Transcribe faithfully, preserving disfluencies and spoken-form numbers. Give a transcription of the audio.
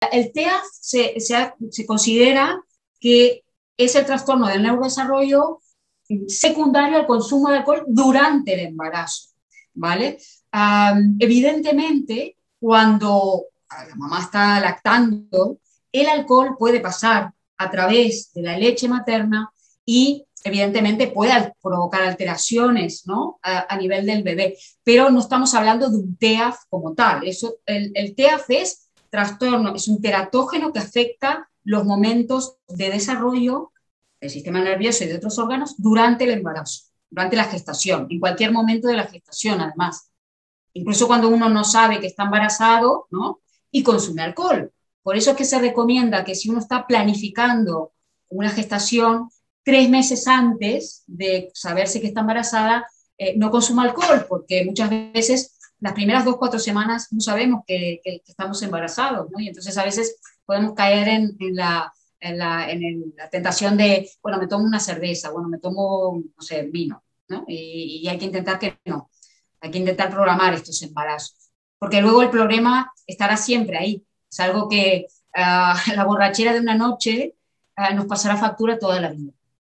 el T E A F se, se, ha, se considera que es el trastorno del neurodesarrollo secundario al consumo de alcohol durante el embarazo, ¿vale? Um, evidentemente, cuando la mamá está lactando, el alcohol puede pasar a través de la leche materna y evidentemente puede provocar alteraciones, ¿no? a, a nivel del bebé, pero no estamos hablando de un T E A F como tal. Eso, el, el T E A F es trastorno, es un teratógeno que afecta los momentos de desarrollo del sistema nervioso y de otros órganos durante el embarazo, durante la gestación, en cualquier momento de la gestación además. Incluso cuando uno no sabe que está embarazado, ¿no? Y consume alcohol. Por eso es que se recomienda que si uno está planificando una gestación, tres meses antes de saberse que está embarazada, eh, no consuma alcohol, porque muchas veces las primeras dos, cuatro semanas no sabemos que, que, que estamos embarazados, ¿no? Y entonces a veces podemos caer en, en, la, en, la, en el, la tentación de, bueno, me tomo una cerveza, bueno, me tomo, no sé, vino, ¿no? Y, y hay que intentar que no. Hay que intentar programar estos embarazos, porque luego el problema estará siempre ahí. Es algo que uh, la borrachera de una noche uh, nos pasará factura toda la vida.